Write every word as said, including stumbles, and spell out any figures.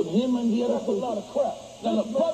with him and the other. That's a lot of crap. Now, look,